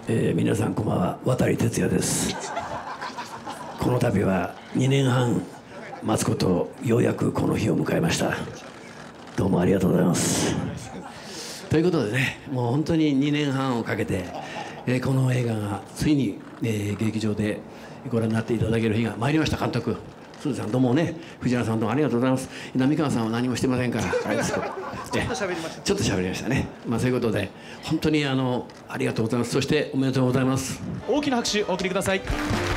皆さんこんばんは、渡哲也です。この度は2年半待つことようやくこの日を迎えました。どうもありがとうございます。ということでね、もう本当に2年半をかけて、この映画がついに、劇場でご覧になっていただける日が参りました。監督鈴さんどうもね、藤原さんどうもありがとうございます。浪川さんは何もしてませんからあれですけどちょっと喋りましたね。まあそういうことで本当にありがとうございます。そしておめでとうございます。 大きな拍手お送りください。